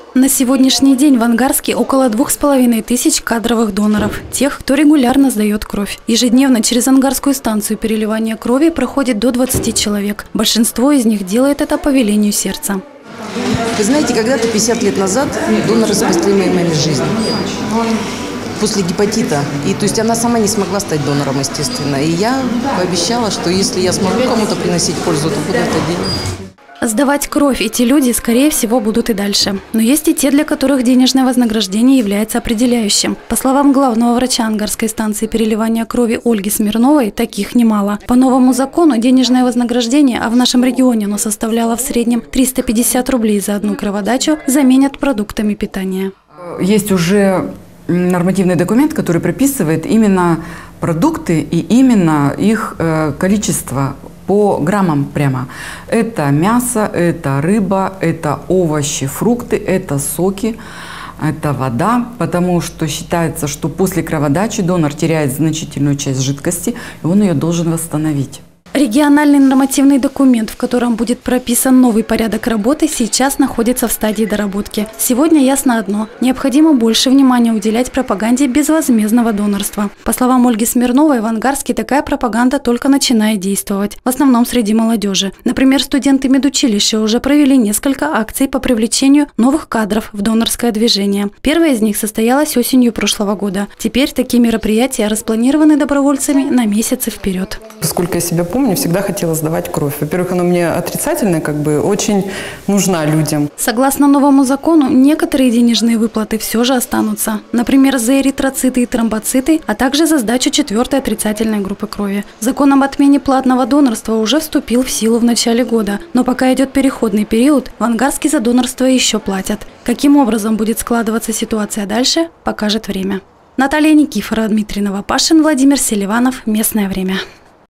На сегодняшний день в Ангарске около 2500 кадровых доноров, тех, кто регулярно сдает кровь. Ежедневно через Ангарскую станцию переливания крови проходит до 20 человек. Большинство из них делает это по велению сердца. Вы знаете, когда-то 50 лет назад доноры спасли мою жизнь. После гепатита. То есть она сама не смогла стать донором, естественно. И я пообещала, что если я смогу кому-то приносить пользу, то буду это делать. Сдавать кровь эти люди, скорее всего, будут и дальше. Но есть и те, для которых денежное вознаграждение является определяющим. По словам главного врача Ангарской станции переливания крови Ольги Смирновой, таких немало. По новому закону денежное вознаграждение, а в нашем регионе оно составляло в среднем 350 рублей за одну кроводачу, заменят продуктами питания. Есть уже нормативный документ, который прописывает именно продукты и именно их количество по граммам прямо. Это мясо, это рыба, это овощи, фрукты, это соки, это вода, потому что считается, что после кроводачи донор теряет значительную часть жидкости, и он ее должен восстановить. Региональный нормативный документ, в котором будет прописан новый порядок работы, сейчас находится в стадии доработки. Сегодня ясно одно – необходимо больше внимания уделять пропаганде безвозмездного донорства. По словам Ольги Смирновой, в Ангарске такая пропаганда только начинает действовать, в основном среди молодежи. Например, студенты медучилища уже провели несколько акций по привлечению новых кадров в донорское движение. Первая из них состоялась осенью прошлого года. Теперь такие мероприятия распланированы добровольцами на месяцы вперед. Сколько я себя помню, всегда хотела сдавать кровь. Во-первых, она мне отрицательная, очень нужна людям. Согласно новому закону, некоторые денежные выплаты все же останутся. Например, за эритроциты и тромбоциты, а также за сдачу 4-й отрицательной группы крови. Закон об отмене платного донорства уже вступил в силу в начале года. Но пока идет переходный период, в Ангарске за донорство еще платят. Каким образом будет складываться ситуация дальше, покажет время. Наталья Никифорова, Дмитрий Новопашин, Владимир Селиванов. Местное время.